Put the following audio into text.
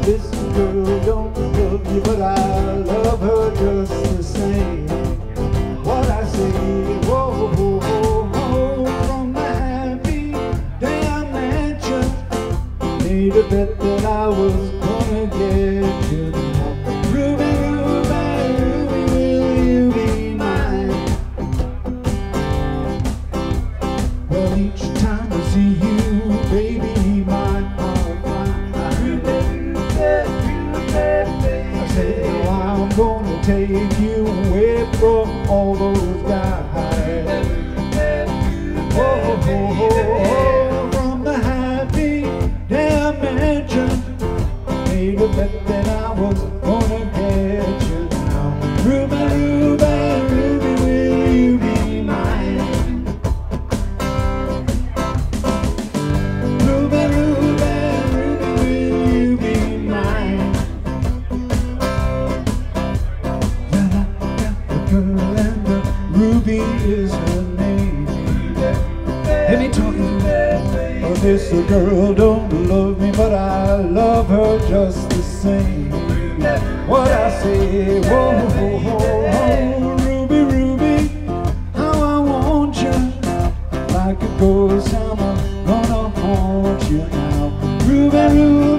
This girl don't love you, but I love her just the same. What I say, whoa, whoa, whoa, whoa, from the happy day I met you, made a bet that I was gonna get you. Ruby, Ruby, Ruby, will you be mine? Well, each time I see you, baby, my heart flies. Ruby, Ruby, I say, oh, I'm gonna take you away from all those guys. Oh, oh, oh, oh, from the happy day I met you, made a bet that I was gonna get you now. Ruby, Ruby, Ruby, will you be mine? Ruby, Ruby, Ruby, will you be mine? Then I got the girl and the Ruby is her name. Let me talk to you. Oh, this girl don't love me, but I love her just the same. What I say, whoa, whoa, whoa, whoa, Ruby, Ruby, how I want you. Like a ghost, I'm gonna haunt you now. Ruby, Ruby.